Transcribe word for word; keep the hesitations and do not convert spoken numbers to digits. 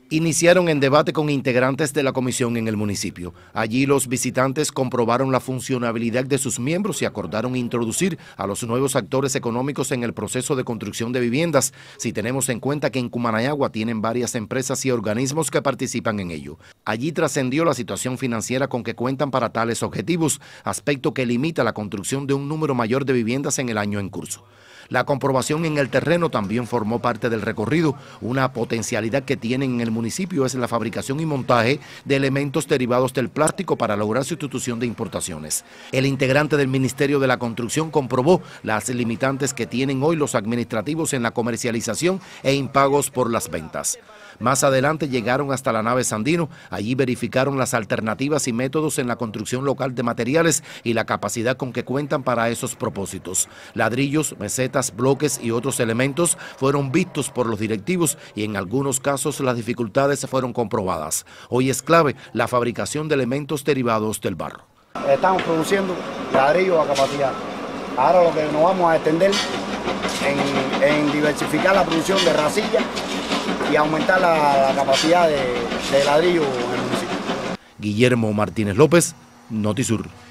Iniciaron en debate con integrantes de la comisión en el municipio. Allí los visitantes comprobaron la funcionabilidad de sus miembros y acordaron introducir a los nuevos actores económicos en el proceso de construcción de viviendas, si tenemos en cuenta que en Cumanayagua tienen varias empresas y organismos que participan en ello. Allí trascendió la situación financiera con que cuentan para tales objetivos, aspecto que limita la construcción de un número mayor de viviendas en el año en curso. La comprobación en el terreno también formó parte del recorrido. Una potencialidad que tienen en el municipio es la fabricación y montaje de elementos derivados del plástico para lograr sustitución de importaciones. El integrante del Ministerio de la Construcción comprobó las limitantes que tienen hoy los administrativos en la comercialización e impagos por las ventas. Más adelante llegaron hasta la nave Sandino. Allí verificaron las alternativas y métodos en la construcción local de materiales y la capacidad con que cuentan para esos propósitos. Ladrillos, mesetas, bloques y otros elementos fueron vistos por los directivos y en algunos casos las dificultades fueron comprobadas. Hoy es clave la fabricación de elementos derivados del barro. Estamos produciendo ladrillos a capacidad. Ahora lo que nos vamos a extender en, en diversificar la producción de racilla y aumentar la, la capacidad de, de ladrillo en el municipio. Guillermo Martínez López, Notisur.